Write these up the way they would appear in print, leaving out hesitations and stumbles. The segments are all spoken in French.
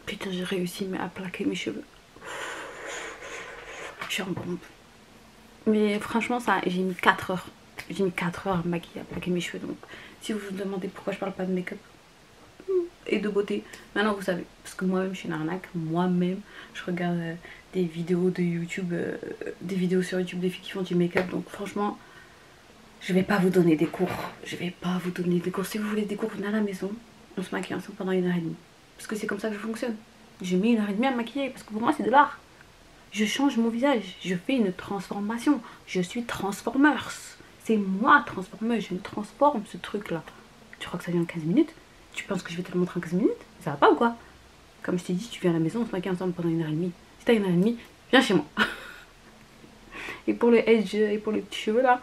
Putain, j'ai réussi à plaquer mes cheveux. Je suis en bombe. Mais franchement, ça, j'ai mis 4 heures. J'ai mis 4 heures à me maquiller, à plaquer mes cheveux. Donc, si vous vous demandez pourquoi je parle pas de make-up et de beauté, maintenant vous savez. Parce que moi-même, je suis une arnaque. Moi-même, je regarde des vidéos de YouTube, des vidéos sur YouTube des filles qui font du make-up. Donc, franchement, je vais pas vous donner des cours. Je vais pas vous donner des cours. Si vous voulez des cours, venez à la maison. On se maquille ensemble pendant 1h30. Parce que c'est comme ça que je fonctionne. J'ai mis 1h30 à me maquiller. Parce que pour moi, c'est de l'art. Je change mon visage. Je fais une transformation. Je suis Transformers. C'est moi, Transformers. Je me transforme, ce truc-là. Tu crois que ça vient en 15 minutes? Tu penses que je vais te le montrer en 15 minutes? Ça va pas ou quoi? Comme je t'ai dit, tu viens à la maison, on se maquille ensemble pendant 1h30. Si t'as 1h30, viens chez moi. Et pour le edge et pour les petits cheveux là,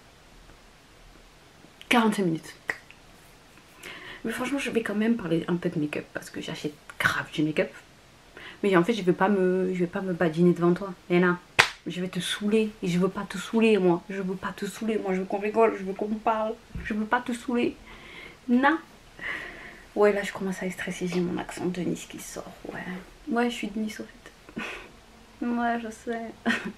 45 minutes. Mais franchement, je vais quand même parler un peu de make-up parce que j'achète grave du make-up. Mais en fait, je vais pas me badiner devant toi. Léna, je vais te saouler. Et je veux pas te saouler, moi. Je veux pas te saouler. Moi, je veux qu'on rigole. Je veux qu'on parle. Je veux pas te saouler. Non. Ouais, là, je commence à stresser. J'ai mon accent de Nice qui sort. Ouais. Ouais, je suis de Nice, en fait. Ouais, je sais.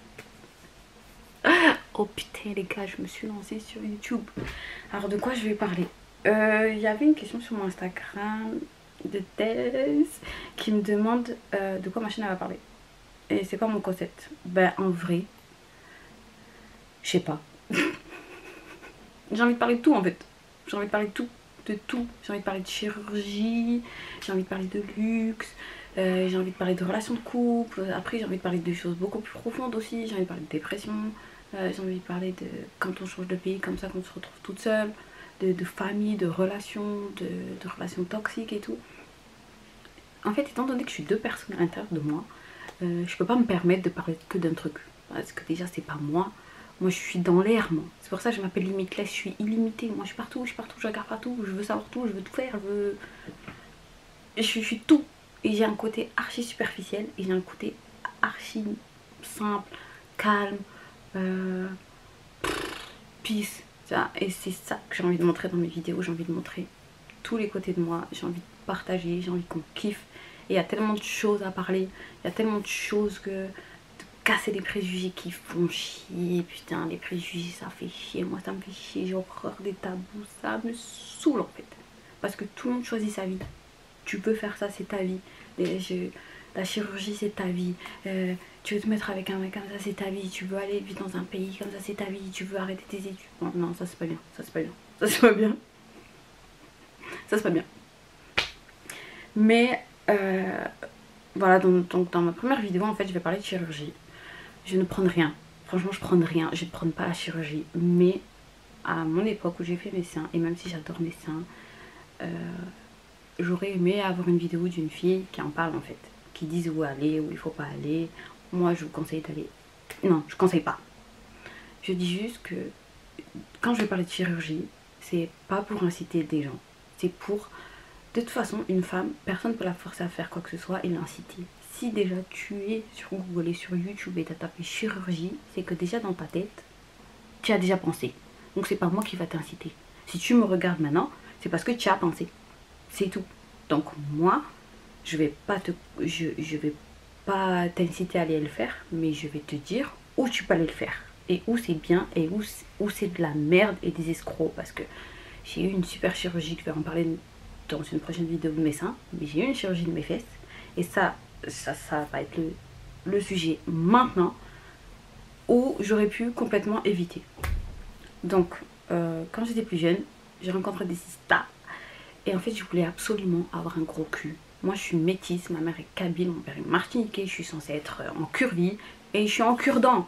Oh putain, les gars, je me suis lancée sur YouTube. Alors, de quoi je vais parler? Il y avait une question sur mon Instagram de thèse qui me demande de quoi ma chaîne va parler. Et c'est quoi mon concept? Ben, en vrai, je sais pas. J'ai envie de parler de tout, en fait. J'ai envie de parler de tout. De tout. J'ai envie de parler de chirurgie, j'ai envie de parler de luxe, j'ai envie de parler de relations de couple. Après, j'ai envie de parler de choses beaucoup plus profondes aussi. J'ai envie de parler de dépression, j'ai envie de parler de quand on change de pays, comme ça, qu'on se retrouve toute seule, de famille, de relations, de relations toxiques et tout. En fait, étant donné que je suis deux personnes à l'intérieur de moi, je peux pas me permettre de parler que d'un truc. Parce que déjà, c'est pas moi. Moi, je suis dans l'air, moi. C'est pour ça que je m'appelle Limitless. Je suis illimitée. Moi, je suis partout, je regarde partout. Je veux savoir tout, je veux tout faire. Je suis tout. Et j'ai un côté archi superficiel et j'ai un côté archi simple, calme, peace. Et c'est ça que j'ai envie de montrer dans mes vidéos. J'ai envie de montrer tous les côtés de moi. J'ai envie de partager, j'ai envie qu'on kiffe. Et il y a tellement de choses à parler. Il y a tellement de choses que... casser les préjugés qui font chier. Putain, les préjugés, ça fait chier. Moi, ça me fait chier. J'ai horreur des tabous. Ça me saoule, en fait. Parce que tout le monde choisit sa vie. Tu peux faire ça, c'est ta vie. La chirurgie, c'est ta vie. Tu veux te mettre avec un mec comme ça, c'est ta vie. Tu veux aller vivre dans un pays comme ça, c'est ta vie. Tu veux arrêter tes études. Non, non, ça, c'est pas bien. Ça, c'est pas bien. Ça, c'est pas bien. Ça, c'est pas bien. Mais... voilà, donc dans ma première vidéo, en fait, je vais parler de chirurgie. Je ne prends rien. Franchement, je prends rien. Je ne prends pas la chirurgie. Mais à mon époque où j'ai fait mes seins, et même si j'adore mes seins, j'aurais aimé avoir une vidéo d'une fille qui en parle en fait. Qui dise où aller, où il faut pas aller. Moi, je vous conseille d'aller... Non, je conseille pas. Je dis juste que quand je vais parler de chirurgie, c'est pas pour inciter des gens. C'est pour... De toute façon, une femme, personne ne peut la forcer à faire quoi que ce soit et l'inciter. Si déjà tu es sur Google et sur YouTube et tu as tapé chirurgie, c'est que déjà dans ta tête, tu as déjà pensé. Donc c'est pas moi qui va t'inciter. Si tu me regardes maintenant, c'est parce que tu as pensé. C'est tout. Donc moi, je vais pas t'inciter à aller le faire, mais je vais te dire où tu peux aller le faire. Et où c'est bien et où c'est de la merde et des escrocs. Parce que j'ai eu une super chirurgie, je vais en parler dans une prochaine vidéo de mes seins, mais j'ai eu une chirurgie de mes fesses et ça va être le sujet maintenant où j'aurais pu complètement éviter. Donc quand j'étais plus jeune, j'ai rencontré des sistas et en fait je voulais absolument avoir un gros cul. Moi je suis métisse, ma mère est kabyle, mon père est martiniquais, je suis censée être en curvy et je suis en cure-dent.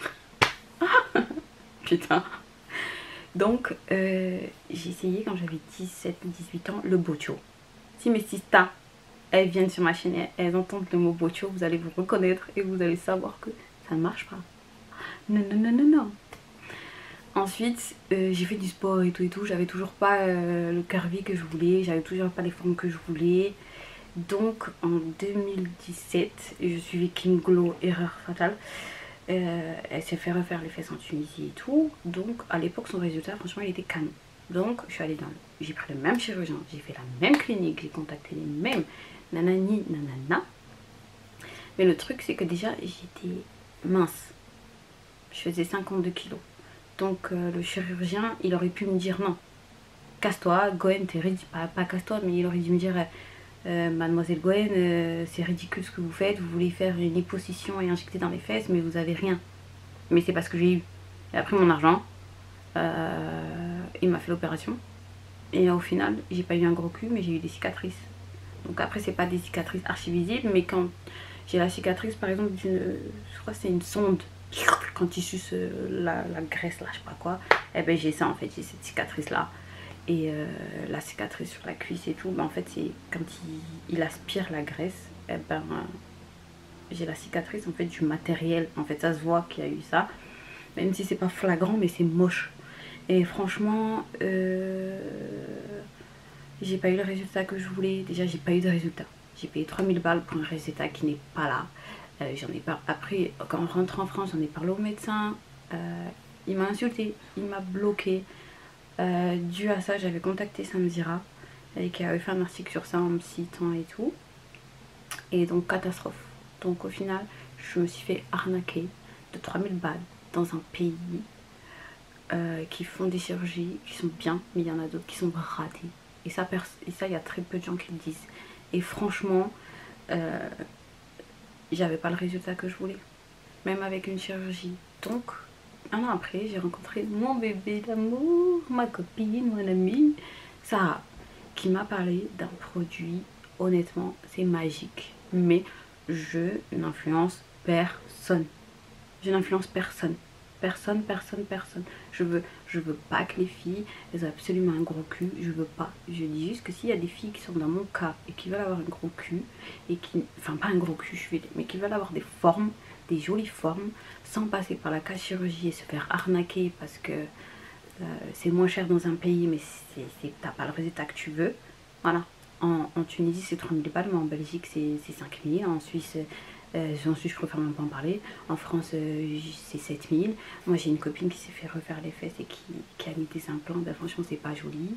Putain. Donc, j'ai essayé quand j'avais 17-18 ans le bocho. Si mes sistas, elles viennent sur ma chaîne et elles entendent le mot bocho, vous allez vous reconnaître et vous allez savoir que ça ne marche pas. Non, non, non, non, non. Ensuite, j'ai fait du sport et tout. J'avais toujours pas le curvy que je voulais. J'avais toujours pas les formes que je voulais. Donc, en 2017, je suivais Kim Glow, erreur fatale. Elle s'est fait refaire les fesses en Tunisie et tout. Donc à l'époque son résultat franchement il était canon. Donc je suis allée j'ai pris le même chirurgien, j'ai fait la même clinique, j'ai contacté les mêmes nanani nanana. Mais le truc c'est que déjà j'étais mince, je faisais 52 kilos. Donc le chirurgien il aurait pu me dire non, casse-toi, Goen, t'es ridicule, pas casse-toi, mais il aurait dû me dire mademoiselle Goen, c'est ridicule ce que vous faites, vous voulez faire une liposuction et injecter dans les fesses mais vous avez rien. Mais c'est parce que j'ai eu. Il a pris mon argent, il m'a fait l'opération et au final j'ai pas eu un gros cul mais j'ai eu des cicatrices. Donc après c'est pas des cicatrices archi visibles, mais quand j'ai la cicatrice par exemple d'une, je crois que c'est une sonde, quand il suce la graisse là, je sais pas quoi, et ben j'ai ça en fait, j'ai cette cicatrice là. Et la cicatrice sur la cuisse et tout, ben en fait c'est quand il aspire la graisse, et ben j'ai la cicatrice en fait du matériel, en fait ça se voit qu'il y a eu ça, même si c'est pas flagrant mais c'est moche. Et franchement j'ai pas eu le résultat que je voulais. Déjà j'ai pas eu de résultat, j'ai payé 3000 balles pour un résultat qui n'est pas là. J'en ai pas, après quand on rentre en France j'en ai parlé au médecin, il m'a insulté, il m'a bloqué. Dû à ça j'avais contacté Samzira et qui avait fait un article sur ça en me citant et tout, et donc catastrophe. Donc au final je me suis fait arnaquer de 3000 balles dans un pays qui font des chirurgies qui sont bien, mais il y en a d'autres qui sont ratées. Et ça il y a très peu de gens qui le disent. Et franchement j'avais pas le résultat que je voulais, même avec une chirurgie. Donc un an après j'ai rencontré mon bébé d'amour, ma copine, mon amie Sarah, qui m'a parlé d'un produit. Honnêtement c'est magique, mais je n'influence personne. Je n'influence personne. Personne. Je veux pas que les filles elles aient absolument un gros cul. Je veux pas. Je dis juste que s'il y a des filles qui sont dans mon cas et qui veulent avoir un gros cul, et qui, enfin pas un gros cul, mais qui veulent avoir des formes, des jolies formes, sans passer par la case chirurgie et se faire arnaquer parce que c'est moins cher dans un pays, mais t'as pas le résultat que tu veux. Voilà. En Tunisie c'est 3000 balles, mais en Belgique c'est 5000. En Suisse je préfère même pas en parler. En France c'est 7000. Moi j'ai une copine qui s'est fait refaire les fesses et qui a mis des implants. Ben, franchement c'est pas joli.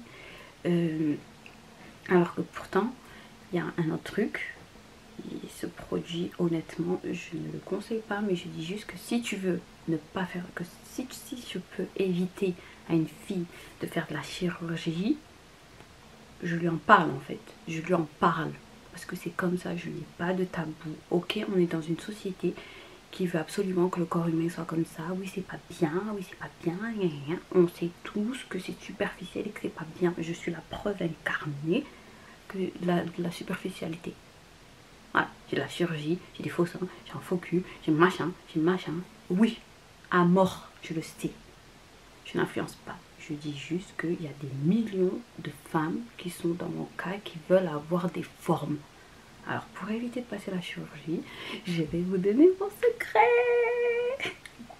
Alors que pourtant il y a un autre truc. Et ce produit honnêtement je ne le conseille pas, mais je dis juste que si tu veux ne pas faire, que si je peux éviter à une fille de faire de la chirurgie, je lui en parle en fait. Je lui en parle. Parce que c'est comme ça, je n'ai pas de tabou. Ok, on est dans une société qui veut absolument que le corps humain soit comme ça. Oui, c'est pas bien, oui, c'est pas bien. On sait tous que c'est superficiel et que c'est pas bien. Je suis la preuve incarnée que de la superficialité. Voilà, j'ai de la chirurgie, j'ai des faux seins, j'ai un faux cul, j'ai machin. Oui, à mort, je le sais. Je n'influence pas. Je dis juste qu'il y a des millions de femmes qui sont dans mon cas qui veulent avoir des formes. Alors pour éviter de passer la chirurgie, je vais vous donner mon secret.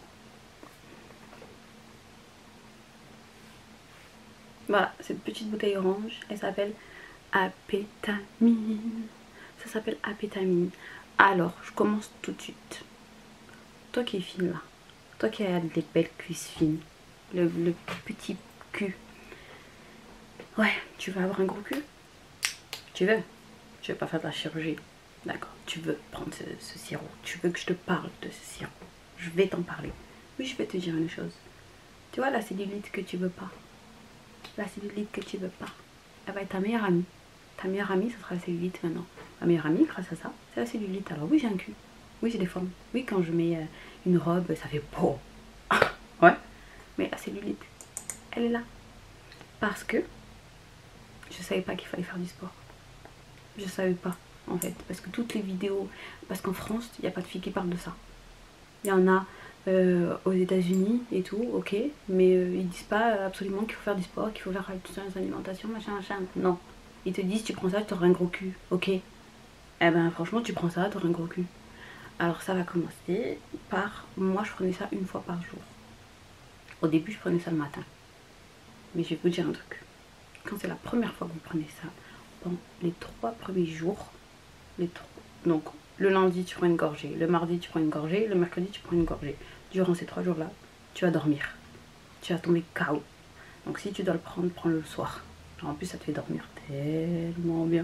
Voilà, cette petite bouteille orange, elle s'appelle Apétamine. Ça s'appelle Apétamine. Alors, je commence tout de suite. Toi qui es fine là, toi qui as des belles cuisses fines, le petit cul. Ouais, tu veux avoir un gros cul? Tu veux pas faire de la chirurgie. D'accord, tu veux prendre ce sirop. Tu veux que je te parle de ce sirop. Je vais t'en parler. Oui, je vais te dire une chose. Tu vois la cellulite que tu veux pas. La cellulite que tu veux pas. Elle va être ta meilleure amie. Ta meilleure amie, ce sera la cellulite maintenant. Ma meilleure amie, grâce à ça, c'est la cellulite. Alors oui, j'ai un cul. Oui, j'ai des formes. Oui, quand je mets une robe, ça fait beau. Ouais. Mais la cellulite, elle est là. Parce que je savais pas qu'il fallait faire du sport. Je savais pas, en fait. Parce que toutes les vidéos... Parce qu'en France, il n'y a pas de filles qui parlent de ça. Il y en a aux États-Unis et tout, ok. Mais ils disent pas absolument qu'il faut faire du sport, qu'il faut faire attention à l'alimentation, machin. Non. Ils te disent, tu prends ça, tu auras un gros cul. Ok. Eh ben, franchement, tu prends ça, tu auras un gros cul. Alors, ça va commencer par... Moi, je prenais ça une fois par jour. Au début, je prenais ça le matin. Mais je vais vous dire un truc. Quand c'est la première fois que vous prenez ça, pendant les 3 premiers jours, donc le lundi tu prends une gorgée, le mardi tu prends une gorgée, le mercredi tu prends une gorgée. Durant ces 3 jours là, tu vas dormir. Tu vas tomber KO. Donc si tu dois le prendre, prends-le le soir. En plus ça te fait dormir tellement bien.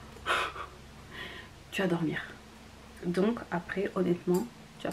Tu vas dormir. Donc après honnêtement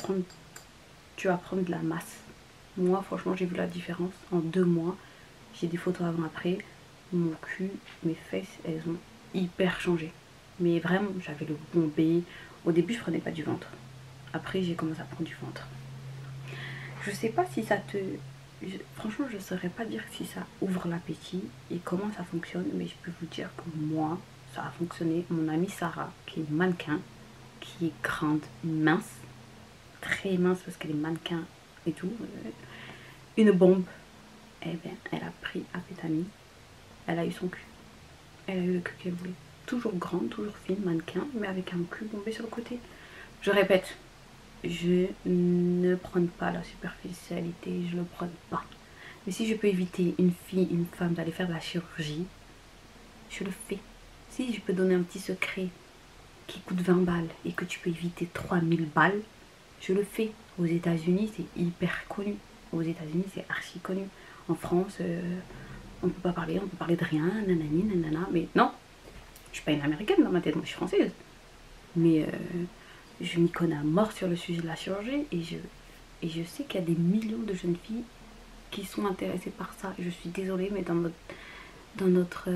tu vas prendre de la masse. Moi franchement j'ai vu la différence en 2 mois. J'ai des photos avant après. Mon cul, mes fesses, elles ont hyper changé. Mais vraiment j'avais le bombé. Au début je prenais pas du ventre. Après j'ai commencé à prendre du ventre. Je sais pas si ça te... Franchement je saurais pas dire si ça ouvre l'appétit et comment ça fonctionne. Mais je peux vous dire que moi ça a fonctionné. Mon amie Sarah qui est mannequin, qui est grande, mince, très mince parce qu'elle est mannequin et tout, une bombe, eh bien elle a pris amphétamine, elle a eu son cul, elle a eu le cul qu'elle voulait, toujours grande, toujours fine, mannequin, mais avec un cul bombé sur le côté. Je répète, je ne prône pas la superficialité, je le prône pas, mais si je peux éviter une fille, une femme d'aller faire de la chirurgie, je le fais. Si je peux donner un petit secret qui coûte 20 balles et que tu peux éviter 3000 balles, je le fais. Aux États-Unis c'est hyper connu, aux États-Unis c'est archi connu. En France on peut pas parler, on peut parler de rien, nanani nanana, mais non, je suis pas une américaine dans ma tête, moi je suis française, mais je m'y connais à mort sur le sujet de la chirurgie et je sais qu'il y a des millions de jeunes filles qui sont intéressées par ça. Je suis désolée mais dans notre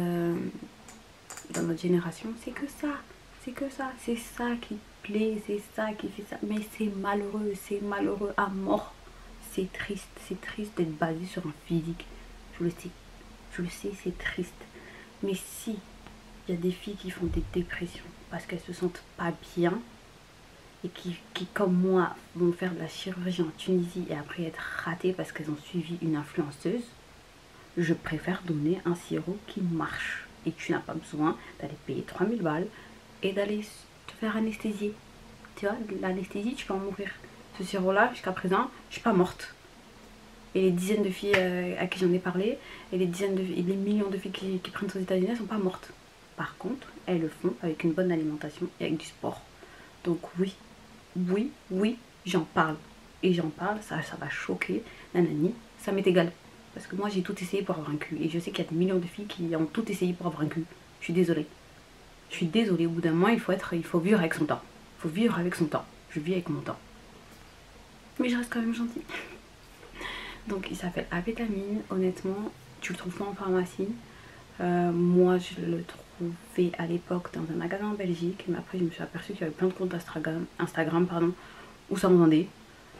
génération c'est que ça. C'est ça qui plaît, c'est ça qui fait ça. Mais c'est malheureux à mort. C'est triste d'être basé sur un physique. Je le sais, c'est triste. Mais si il y a des filles qui font des dépressions parce qu'elles se sentent pas bien et qui comme moi vont faire de la chirurgie en Tunisie et après être ratées parce qu'elles ont suivi une influenceuse, je préfère donner un sirop qui marche. Et tu n'as pas besoin d'aller payer 3000 balles et d'aller te faire anesthésier. Tu vois, l'anesthésie, tu peux en mourir. Ce sirop-là, jusqu'à présent, je suis pas morte. Et les dizaines de filles à qui j'en ai parlé, et les millions de filles qui prennent aux États-Unis, elles sont pas mortes. Par contre, elles le font avec une bonne alimentation et avec du sport. Donc oui, j'en parle. Et j'en parle, ça va choquer, nanani, ça m'est égal. Parce que moi, j'ai tout essayé pour avoir un cul. Et je sais qu'il y a des millions de filles qui ont tout essayé pour avoir un cul. Je suis désolée. Au bout d'un moment, il faut vivre avec son temps. Je vis avec mon temps. Mais je reste quand même gentille. Donc il s'appelle amphétamine. Honnêtement, tu le trouves pas en pharmacie. Moi, je le trouvais à l'époque dans un magasin en Belgique. Mais après, je me suis aperçue qu'il y avait plein de comptes Instagram où ça en vendait.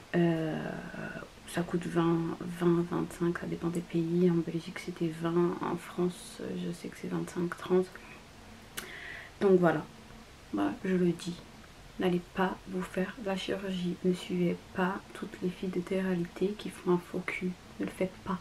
Ça coûte 20, 25, ça dépend des pays. En Belgique, c'était 20. En France, je sais que c'est 25, 30. Donc voilà, je le dis, n'allez pas vous faire la chirurgie, ne suivez pas toutes les filles de télé-réalité qui font un faux cul, ne le faites pas,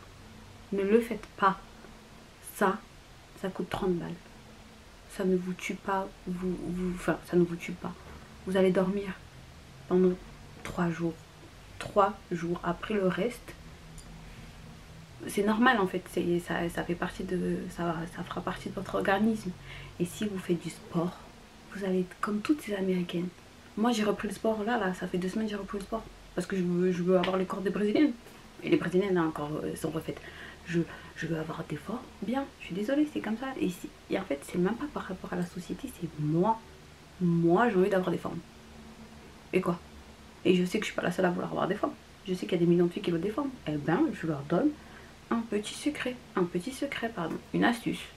ça coûte 30 balles, ça ne vous tue pas, ça ne vous tue pas, vous allez dormir pendant 3 jours, après le reste, c'est normal en fait, ça fait partie ça fera partie de votre organisme. Et si vous faites du sport, vous allez être comme toutes ces américaines. Moi j'ai repris le sport là, ça fait 2 semaines que j'ai repris le sport. Parce que je veux avoir le corps des brésiliennes. Et les brésiliennes là encore sont refaites. Je veux avoir des formes bien, je suis désolée, c'est comme ça. Et en fait c'est même pas par rapport à la société, c'est moi. Moi j'ai envie d'avoir des formes. Et quoi? Et je sais que je suis pas la seule à vouloir avoir des formes. Je sais qu'il y a des millions de filles qui veulent des formes. Eh ben je leur donne un petit secret, une astuce.